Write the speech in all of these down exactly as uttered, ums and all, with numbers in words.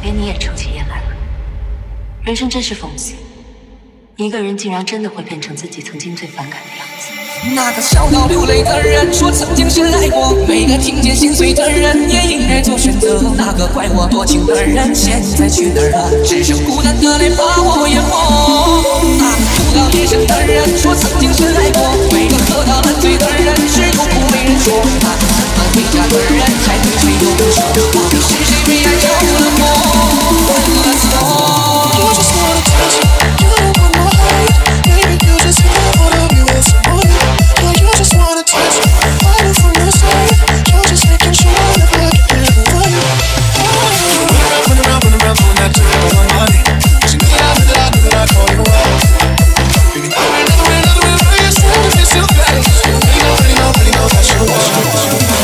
天你也抽起烟来了。人生真是讽刺，一个人竟然真的会变成自己曾经最反感的样子。 那个笑到流泪的人说曾经深爱过，每个听见心碎的人也应该做选择。那个怪我多情的人现在去哪儿了？只剩孤单的泪把我淹没。那个哭到夜深的人说曾经深爱过，每个喝到烂醉的人只有苦没人说。那个恨不回家的人才对谁又不舍，到底是谁被爱着了魔，犯了错。You just wanna touch it, you don't want my heart, baby you just wanna hold on me with some more. Yeah, you just wanna touch it, I know from your side, you're just making sure I look like you never want it. Run around, run around, pulling that trigger on my money. She knew that I knew that I knew that I called you out. Baby, another way, another way, another way, where you stand if you're still better. You really know, really know, really know that you want it.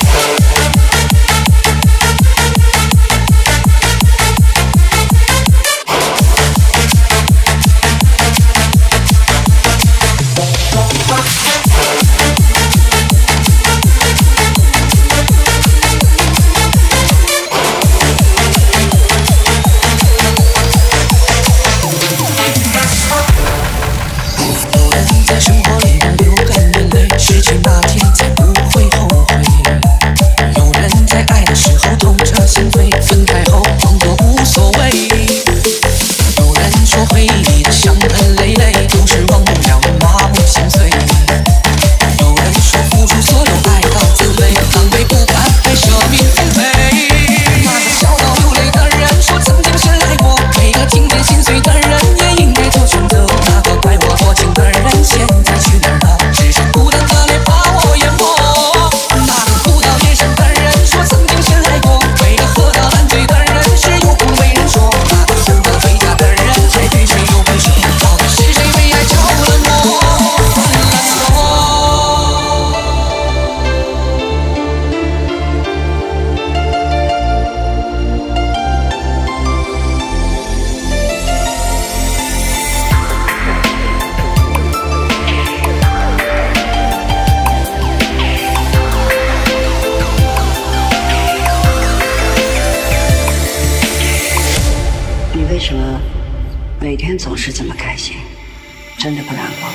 总是这么开心，真的不难过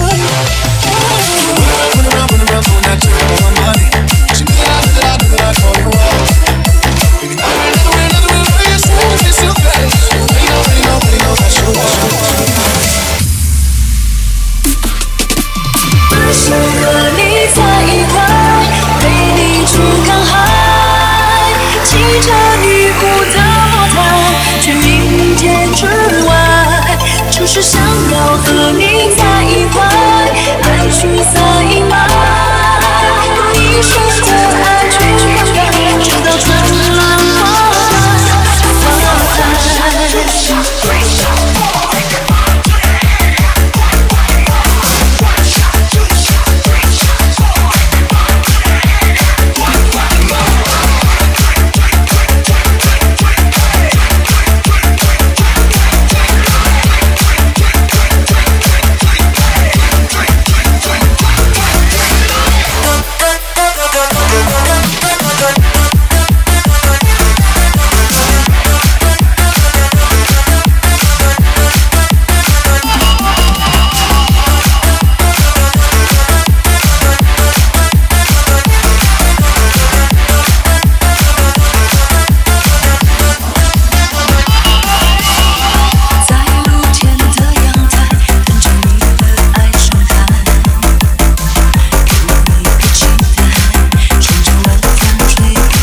吗？She knew that I knew that I called 想要和你在一块，爱去撒一马，用一生的爱去灌溉，直到春暖花吹开。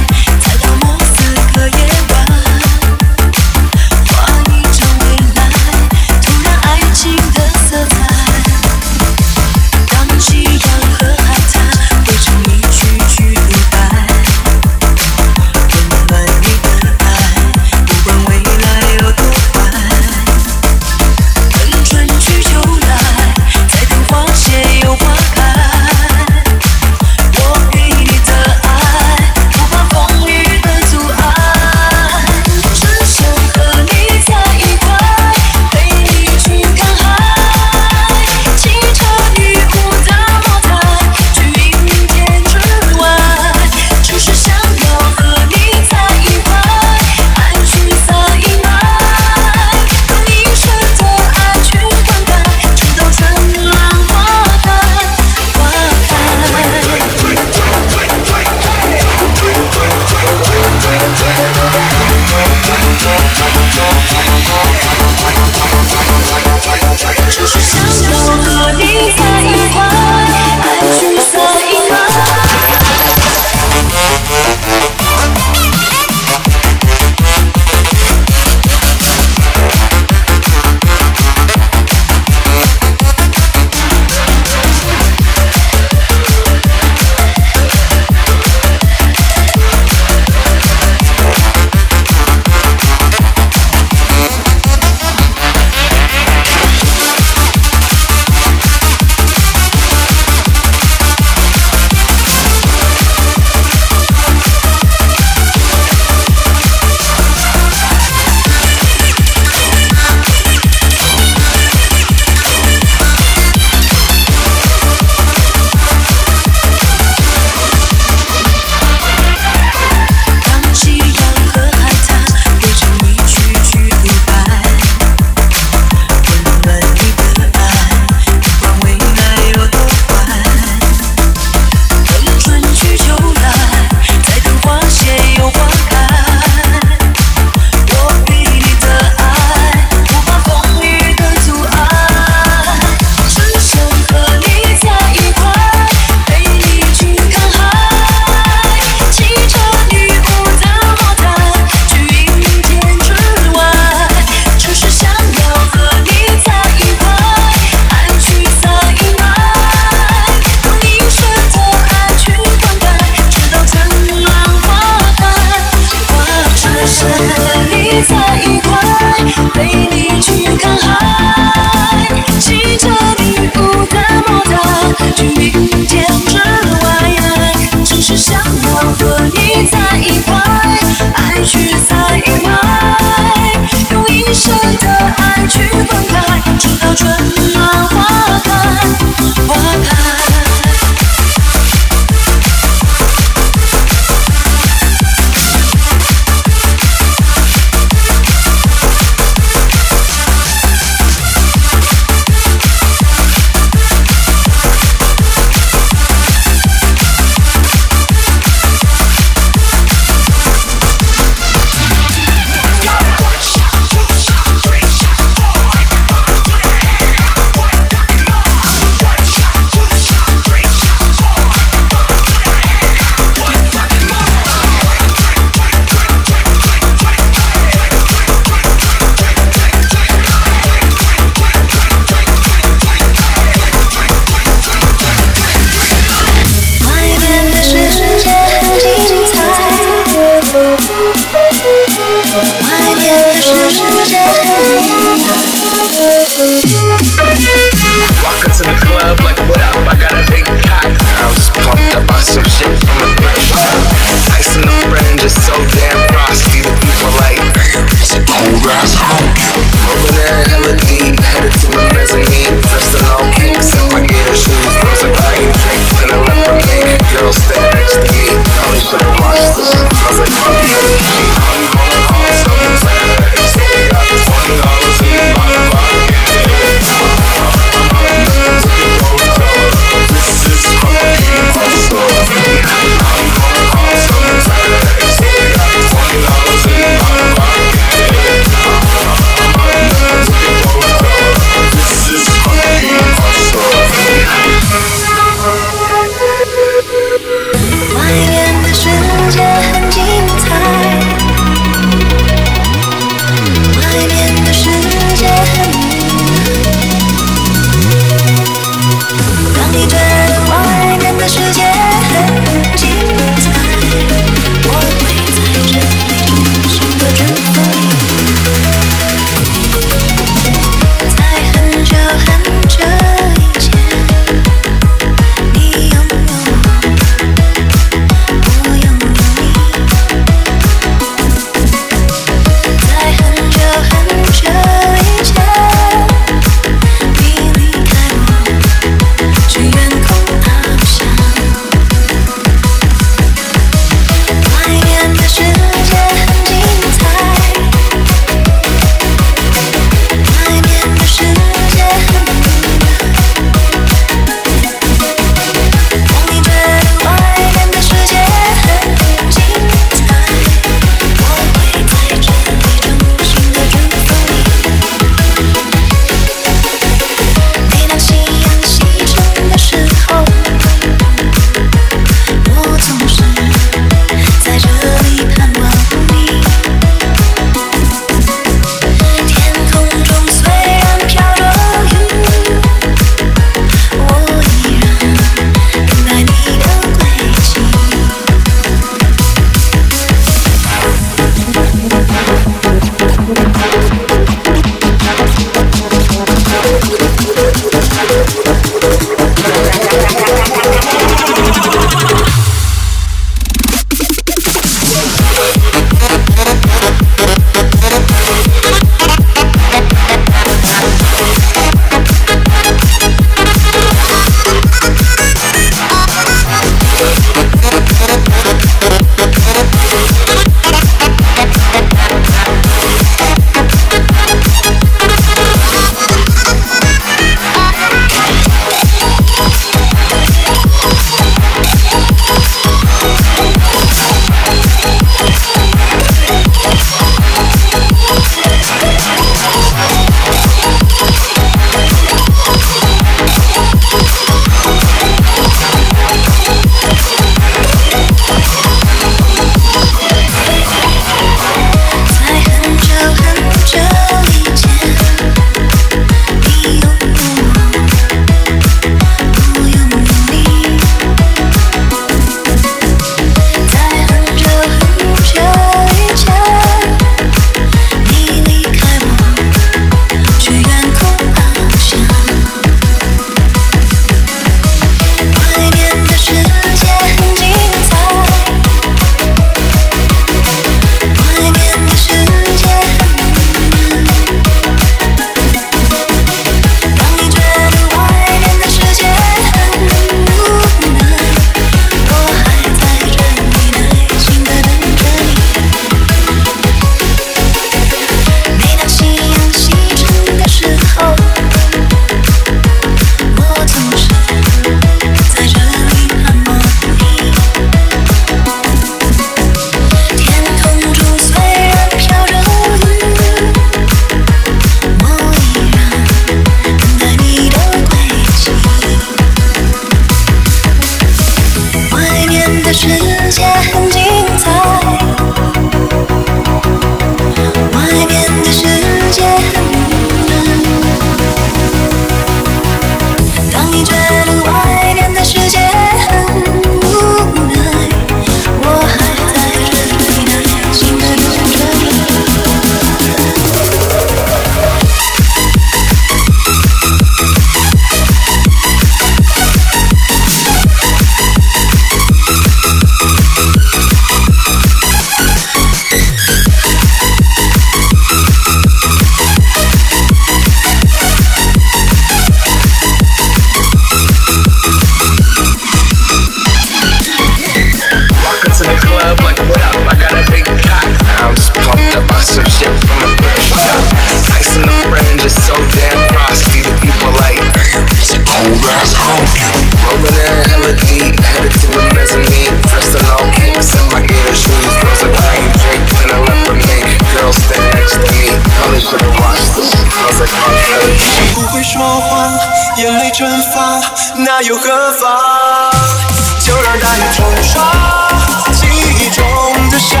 那又何妨？就让大雨冲刷记忆中的伤。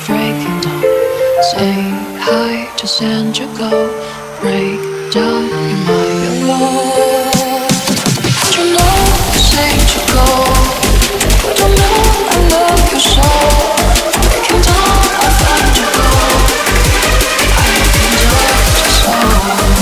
breaking down. Say hi, just and you go. Break down in my below. You know, say to go. Don't know I love you so. Breaking down, I find you go. I can do it so.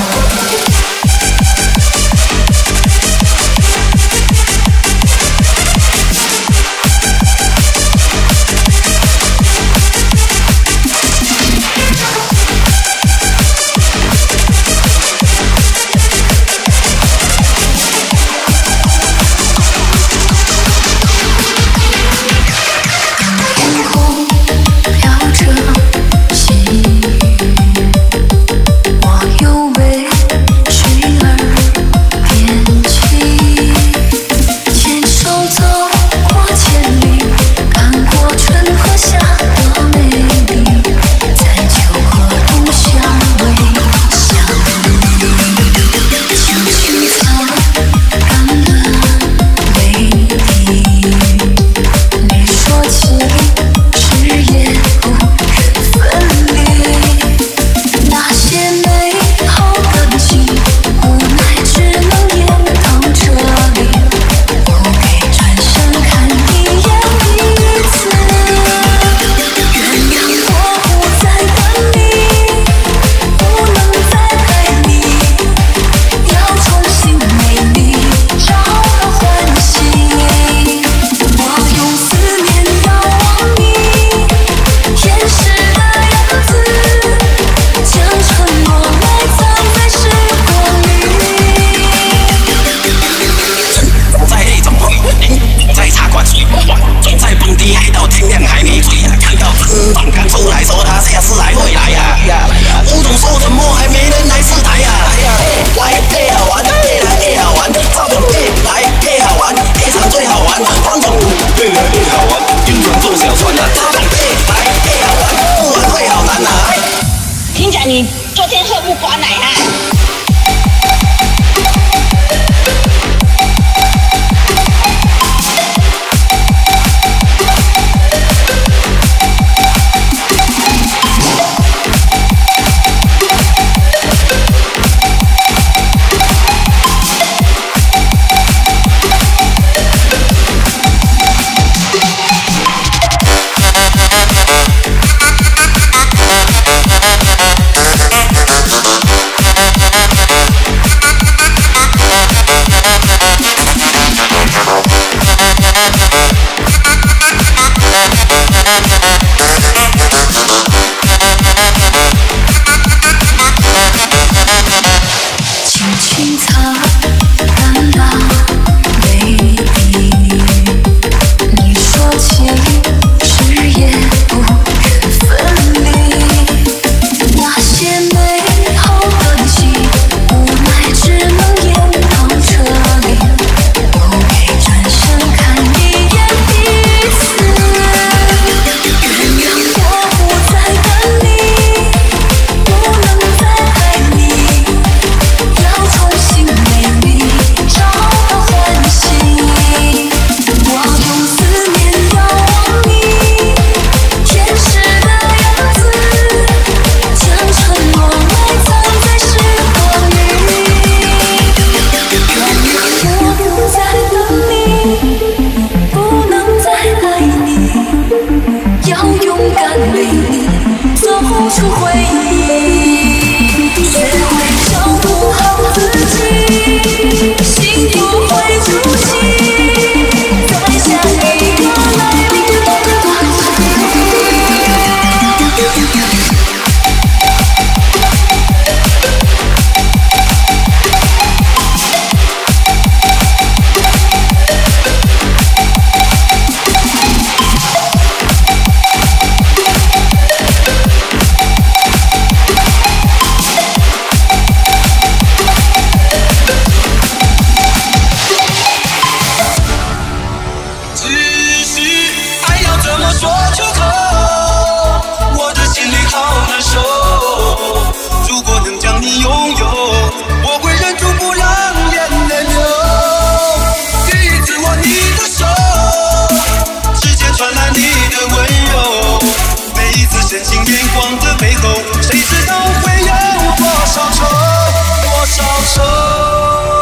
深情眼光的背后，谁知道会有多少愁，多少愁。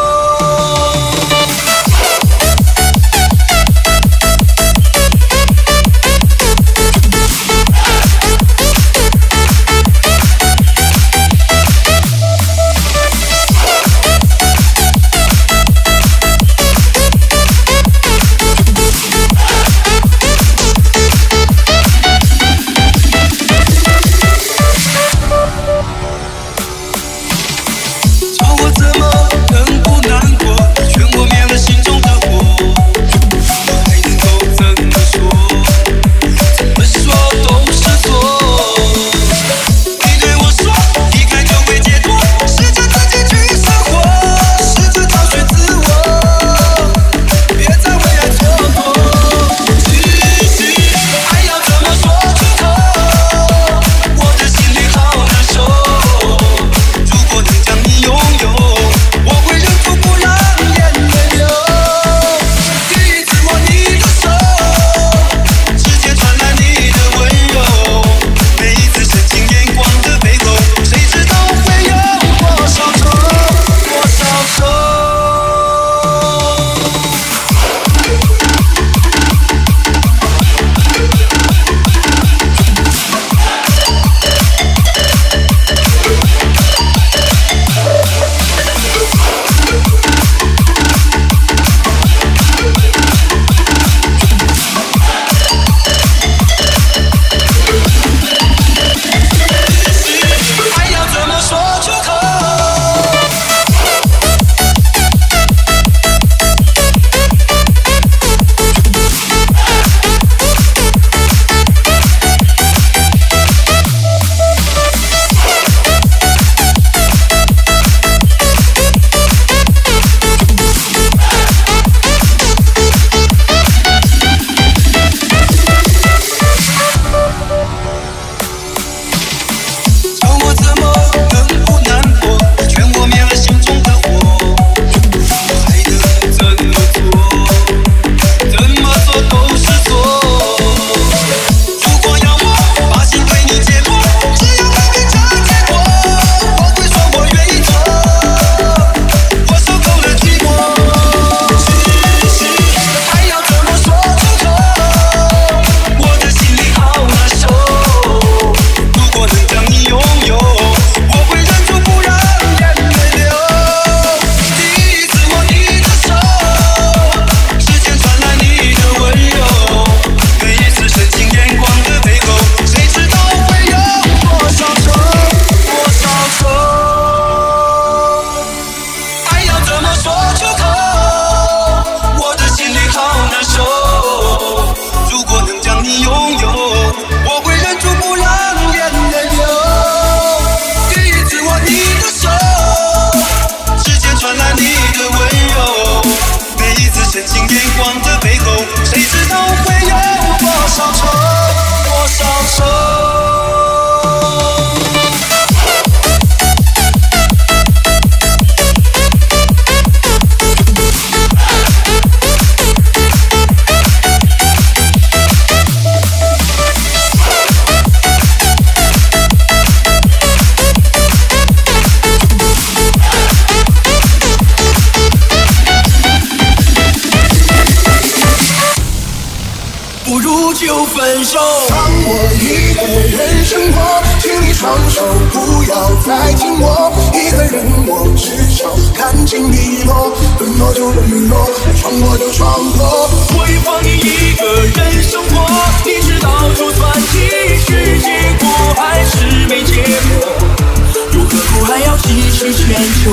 就分手。 让我一个人生活，请你双手不要再紧握。一个人我只想看尽你落，沦落就沦落，闯祸就闯祸。 我也放你一个人生活，你知道就算继续结果还是没结果，又何苦还要继续迁就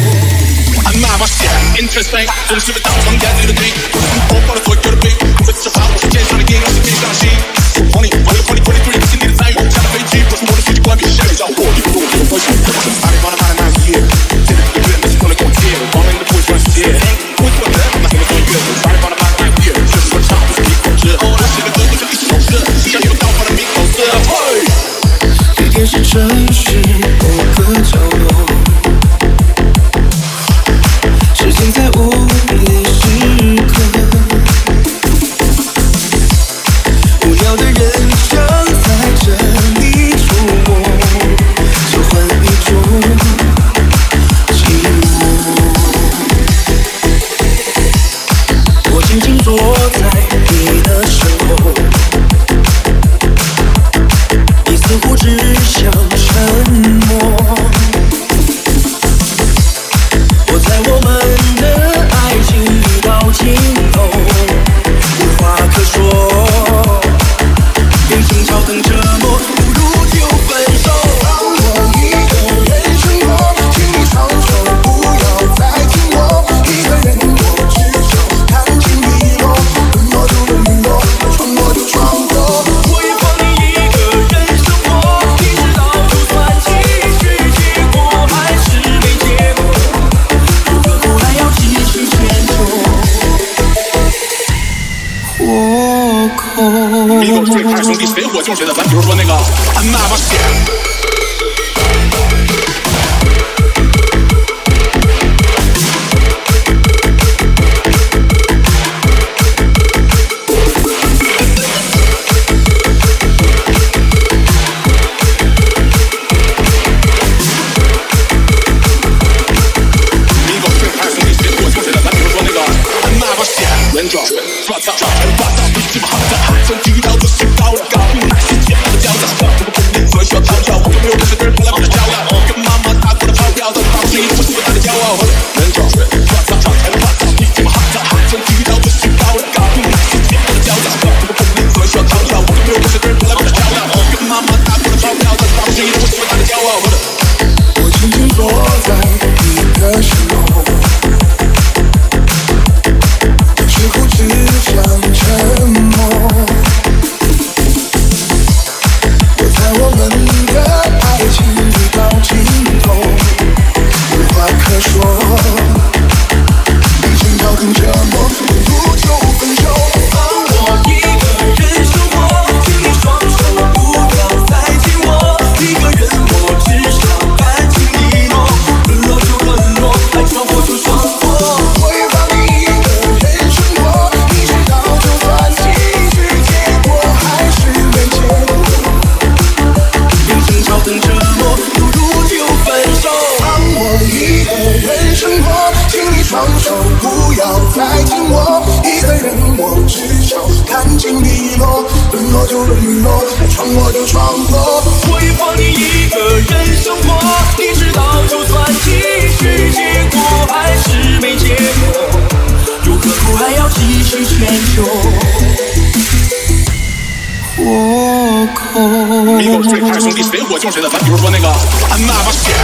I'm not my shit, interesting. 总是被当成眼里的你，我放了所有的病，不会自杀，我是天上的鹰，是天上的星。Honey, honey, honey, honey, three， 是你的参与，下了飞机，不是我的世界观，必须让我一步一步分析。I didn't wanna find a nice year， 真的不愿意，不能跟我接，光明的不会说谢。不会做人，那什么都越。I didn't wanna find a nice year， 就是说唱不是你口吃，我写的歌不是一时口舌，像一个刀法的名口舌。 地点是城市某个角落。时间在无意时刻，无聊的人生在这里乎只想沉默。我在我们的爱情已到尽头，无话可说，被争吵更折磨，不如就分手。让我一个人生活，请你双手不要再紧握，一个人我只想看尽你落，沦落就沦落，闯祸就闯祸。我也放你一个人生活，你知道就算继续结果还是没结果，如何苦还要继续牵手。活口。 迷狗最怕兄弟谁火就是谁的，咱比如说那个安娜巴险。 迷狗最怕兄弟谁火就是谁的，咱比如说那个安娜巴险。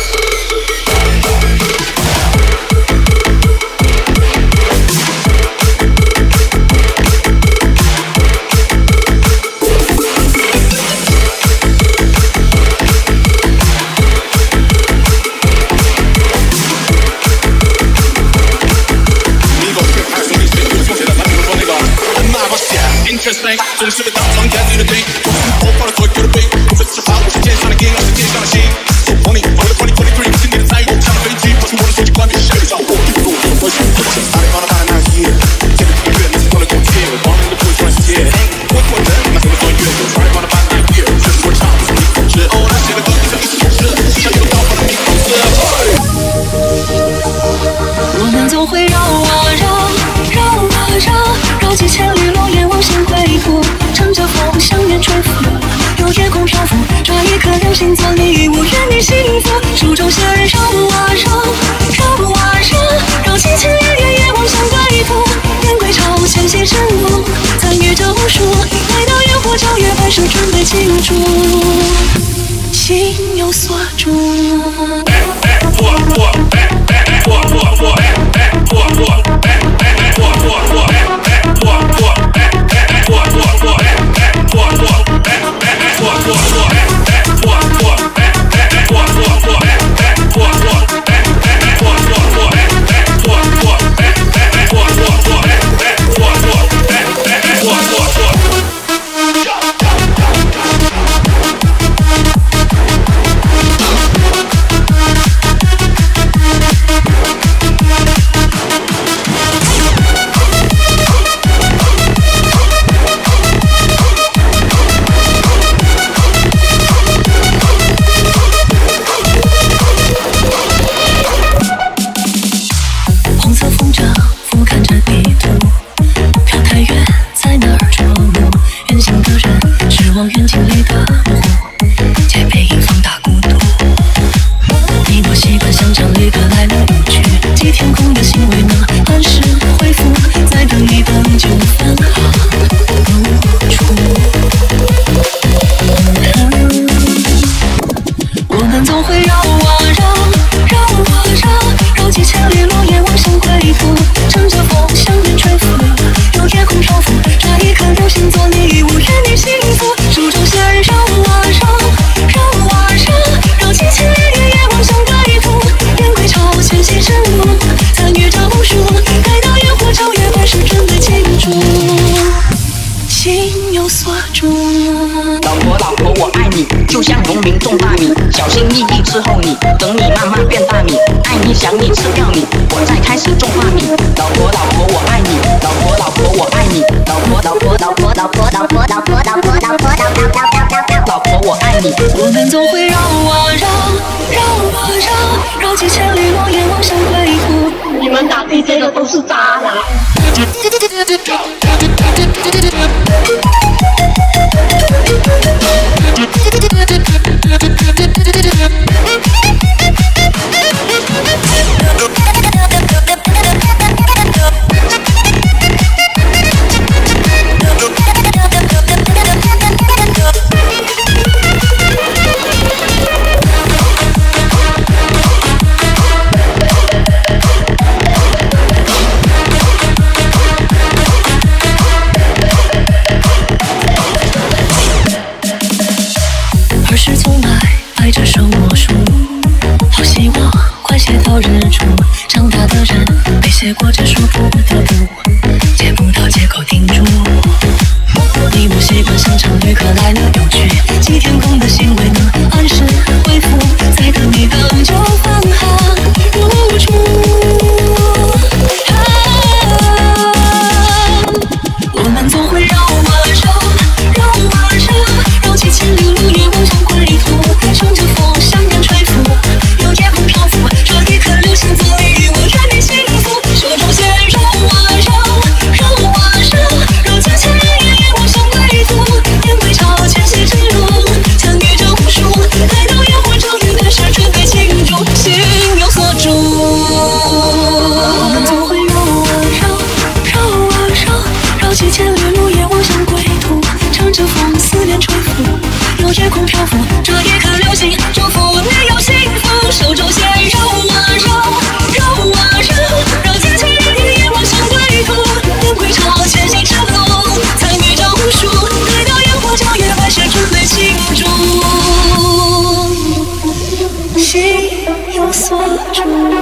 总是被当成眼里的钉，我是头发了所有的病，无非是怕我是肩上的钉，是肩上的心。So funny， 我的 twenty twenty three， 心里的在意，上了飞机，发出我的手机关闭，谁让我一步步过去？哪里放了大的那一夜，见了一个月，每次都来跟我借，我忘了你的不会说世界。我我人，那怎么做乐？哪里放了大的那一夜，这是我唱，这是你口吃。哦，那写的歌就像一首诗，就像一个刀划了你口子。 我们总会绕啊绕，绕啊绕，绕几千里路，也望向归途。乘着风向远吹拂，有夜空漂浮，抓一颗人心做礼物，愿你幸福。手中线绕啊绕，绕啊绕，绕几千夜夜也望向归途。燕归巢，纤细晨雾，参与救赎。来到烟火皎月，拍手准备庆祝，心有所住。哎哎，我我哎哎，我我我哎哎，我我哎哎，我我我哎哎，我我哎哎，我我我哎哎，我我哎哎，我我我哎哎，我我哎哎，我我我哎哎，我我哎哎，我我我哎哎，我我哎哎，我我我哎哎，我我哎哎，我我我。 们总会绕啊绕，绕啊绕，绕几千里路也望向归途，乘着风向远吹拂，有夜空漂浮，这一颗流星做礼物，愿你幸福。手中线绕啊绕，绕啊绕，绕几千里也望向归途，烟归潮，全息之路，参与着无数，待到烟火照月半时，准备庆祝，心有所住。 老婆老婆我爱你，就像农民种大米，小心翼翼伺候你，等你慢慢变大米，爱你想你吃掉你，我再开始种大米。老婆老婆我爱你，老婆老婆我爱你，老婆老婆老婆老婆老婆老婆老婆老婆老婆老婆我爱你。 我们总会绕啊绕，绕啊绕，绕几千里路也望向归途。 你们打 D J 的都是渣男。 儿时从来爱着手魔术，好希望快写到日出。长大的人没写过这说不得不，借不到借口定住。你不习惯像场旅客来了又去，寄天空的行为呢按时回复，再等一等就放寒入住。啊，我们总会绕啊绕，绕啊绕，绕几千里路也望向归途，乘着风向远吹拂，有夜空漂浮，这一颗流星做礼物，愿你幸福。手中线绕啊绕，绕啊绕，绕几千里也望向归途，烟归潮，全息之路，参与着无数，待到烟火照月半时，准备庆祝，心有所住。我们总会绕啊绕，绕啊绕，绕几千里路也望向归途，乘着风思念吹拂，有夜空漂浮，这一颗流星祝福你有幸福。手中线绕啊绕，绕啊绕，绕几千里也望向归途，烟归潮，全息之路，参与着无数，待到烟火照月半时，准备庆祝，心有所住。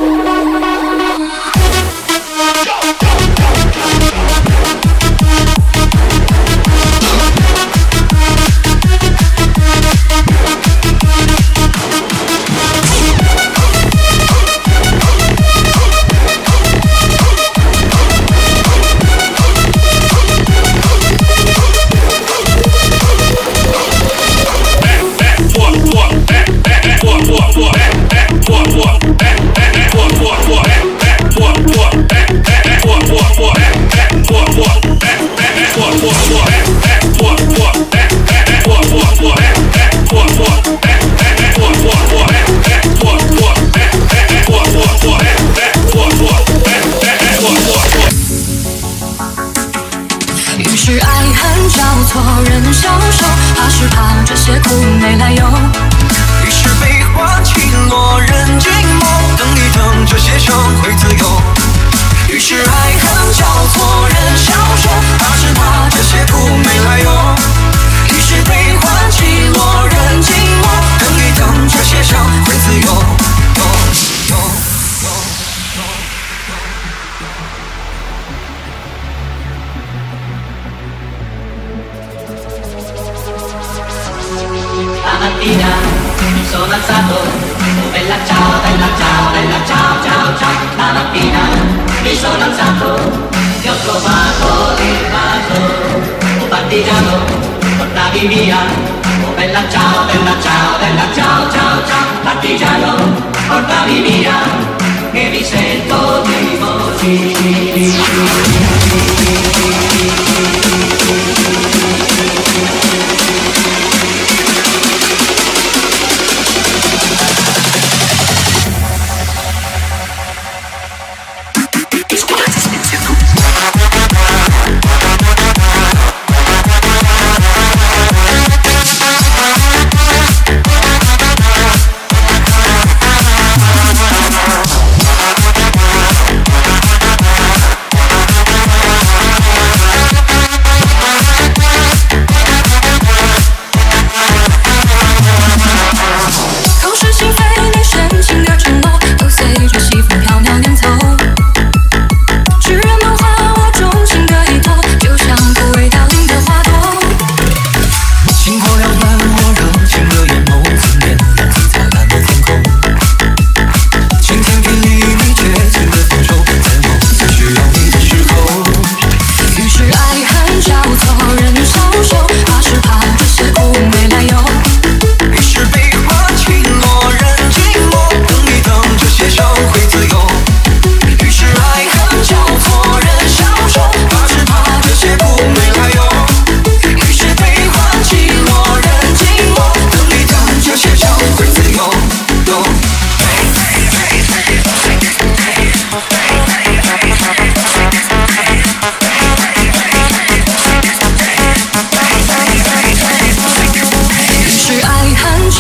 于是爱恨交错，人消瘦，怕是怕这些苦没来由。 于是悲欢起落，人静默，等一等，这些伤会自由。于是爱恨交错，人消瘦，怕是怕这些苦没来由。于是悲欢起落，人静默，等一等，这些伤会自由。 Stamattina mi sono alzato, oh bella ciao, bella ciao, bella ciao, ciao, ciao. Stamattina mi sono alzato e ho trovato l'invaso. Oh partigiano, portami via, oh bella ciao, bella ciao, bella ciao, ciao, ciao. Partigiano, portami via, che mi sento di morire.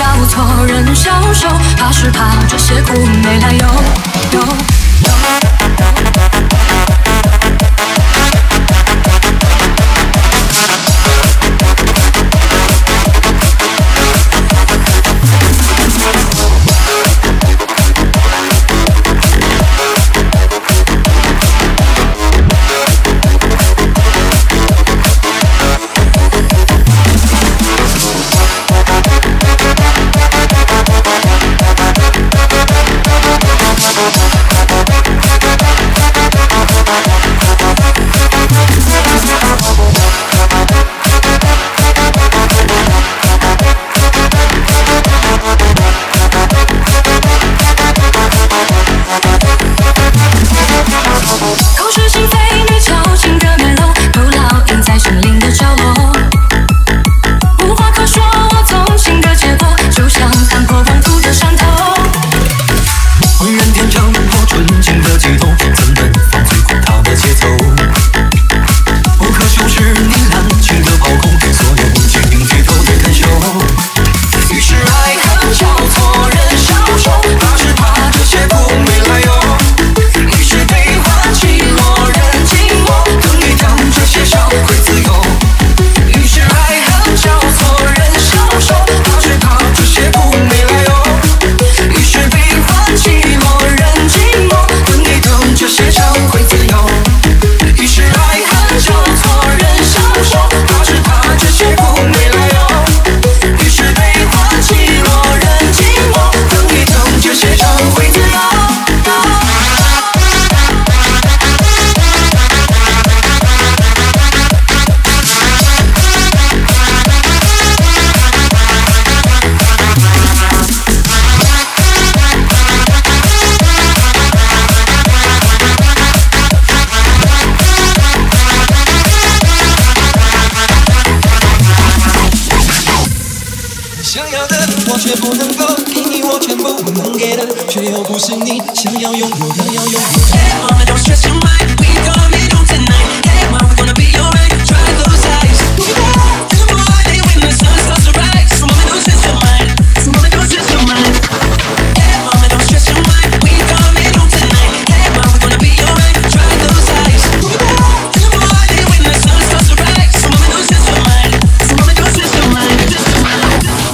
叫错人消受，怕是怕这些苦没来由。由由我却不能够给你我全部能给的，却又不是你想要拥有的，要拥有的。Hey mama, don't stress your mind, we gon' meet on tonight. Hey mama, we gonna be alright. Try those eyes. In the morning when the sun starts to rise, so mama don't stress your mind, so mama don't stress your mind. Hey mama, don't stress your mind, we gon' meet on tonight. Hey mama, we gonna be alright. Try those eyes. In the morning when the sun starts to rise, so mama don't stress your mind, so mama don't stress your mind, stress your mind.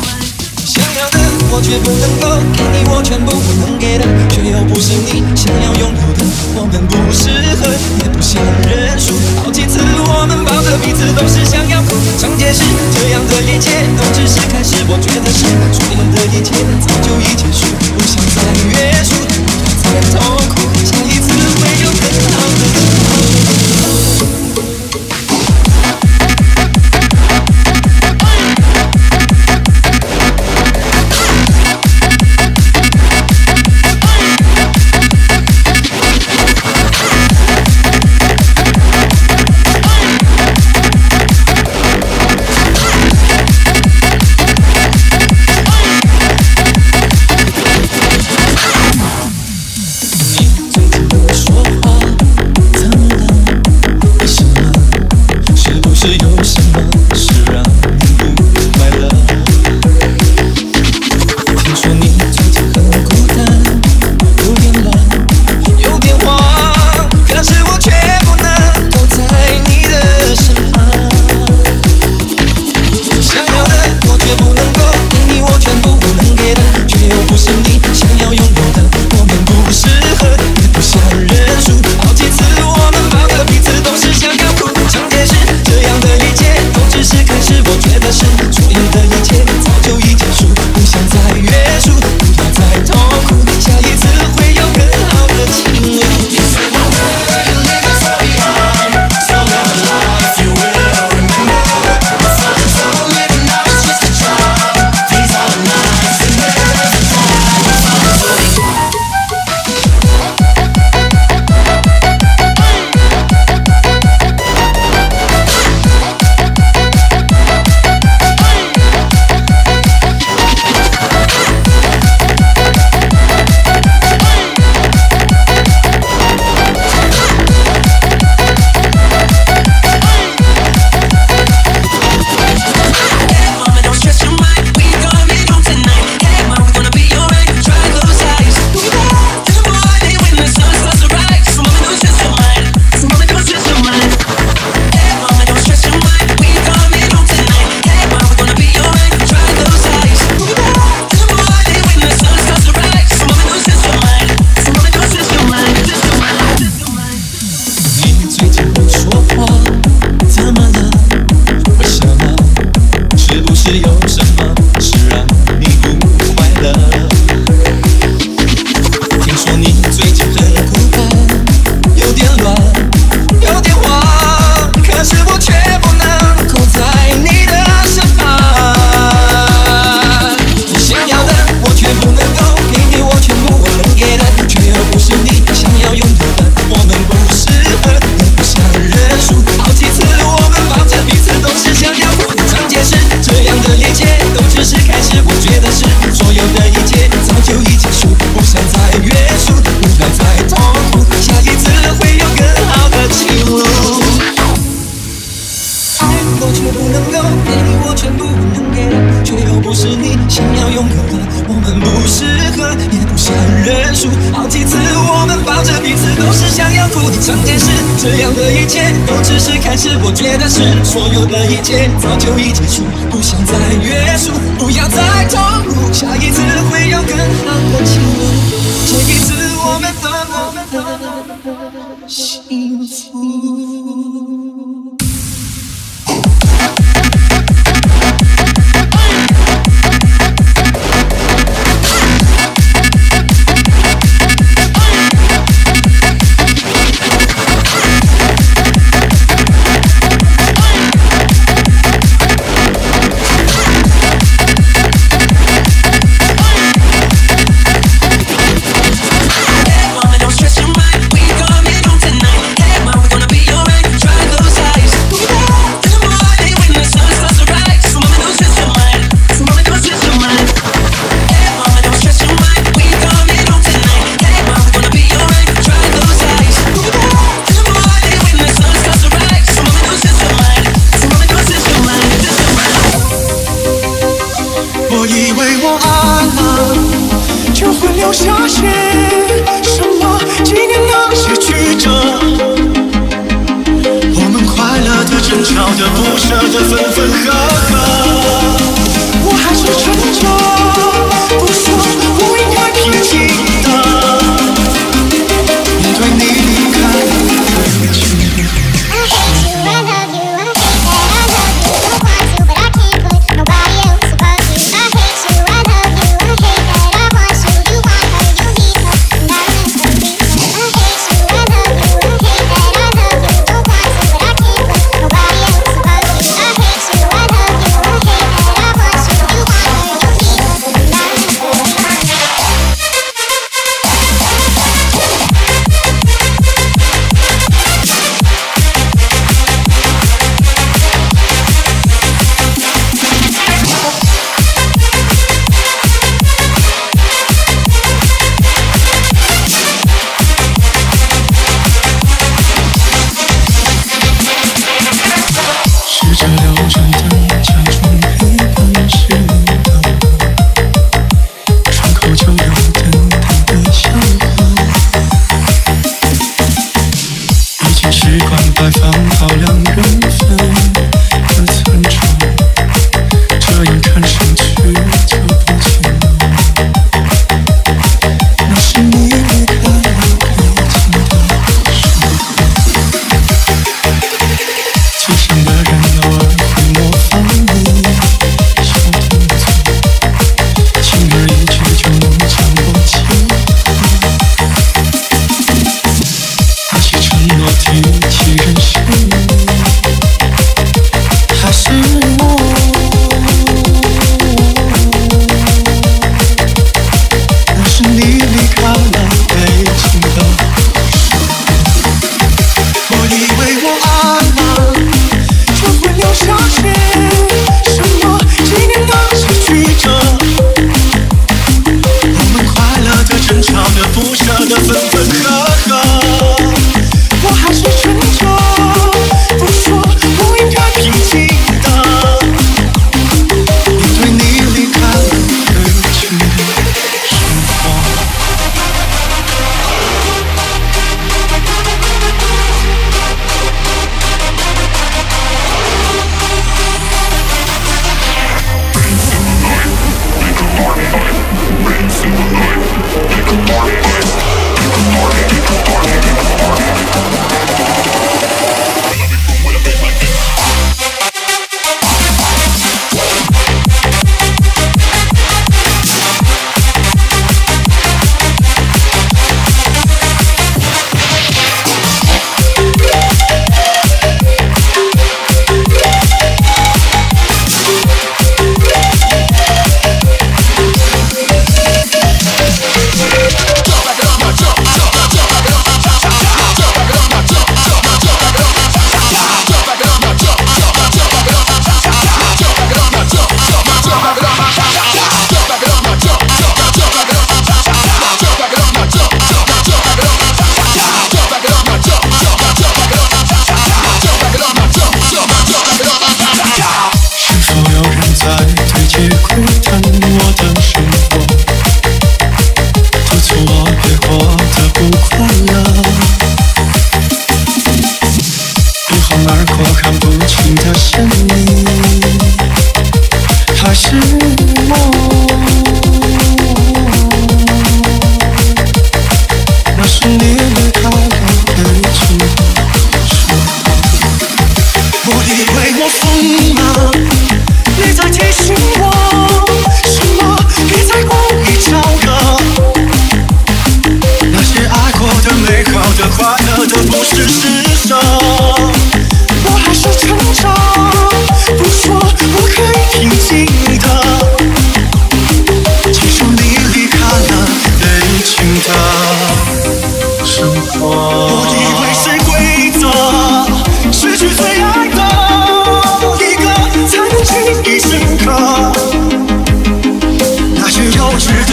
我却不能够给你我全部能给的，却又不是你想要拥有的。我们不适合，也不想认输。好几次我们抱着彼此都是想要哭，常解释这样的一切都只是开始。我觉得是所有的一切早就已结束，不想再约束，再痛苦。下一次会有更好的时候。 合，我们不适合，也不想认输。好几次我们抱着彼此，都是想要哭。整件事这样的一切，都只是开始。我觉得是所有的一切早就已结束，不想再约束，不要再投入。下一次会有更好的情路，这一次我们的我们的幸福。 留下些什么纪念那些曲折？我们快乐的、争吵的、不舍的、分分合合。我还是撑着，不说不应该平静的，面对你离开的情歌。 I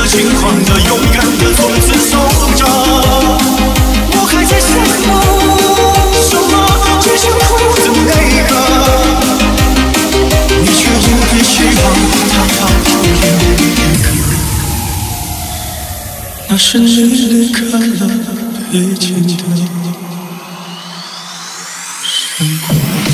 轻狂的、勇敢的，从此守着。我还在什么什么最想哭的那个，你却无比希望他逃出眼里。那是你离开了北京的生活。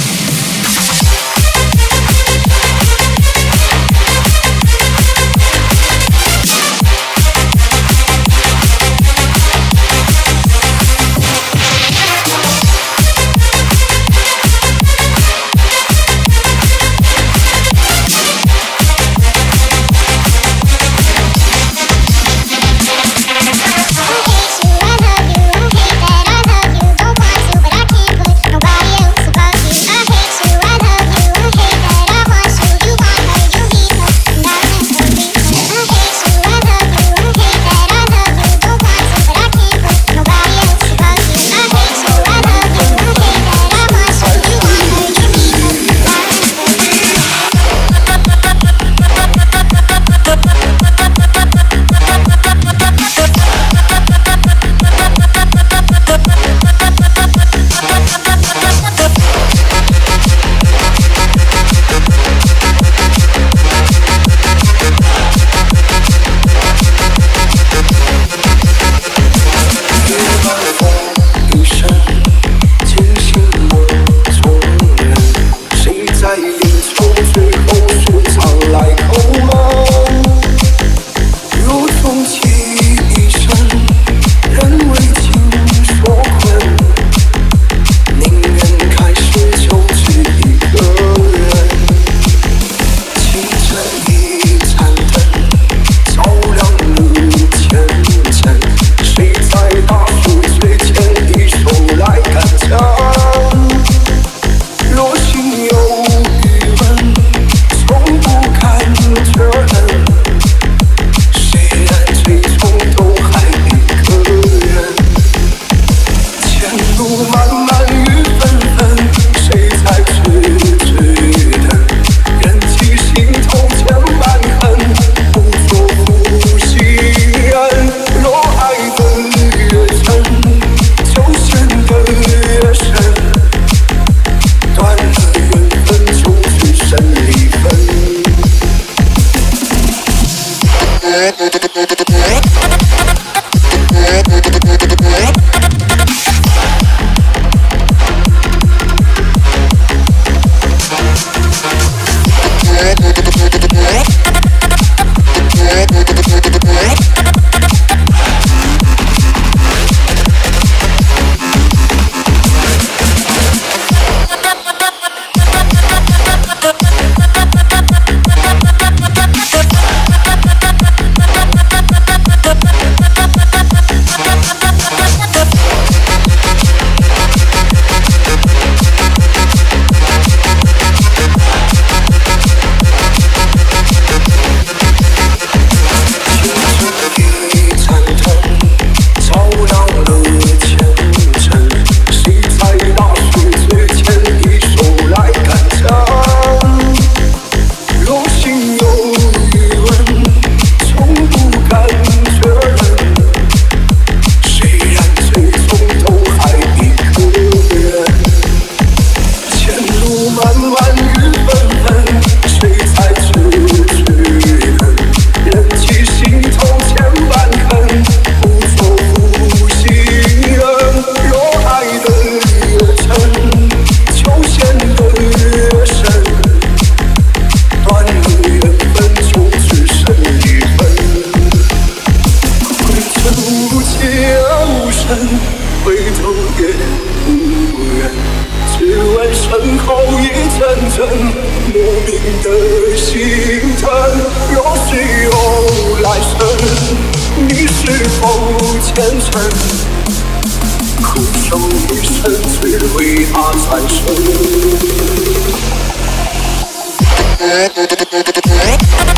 回头也无人，只闻身后一阵阵莫名的心疼。若是有来生，你是否虔诚？苦守一生，只为他转身。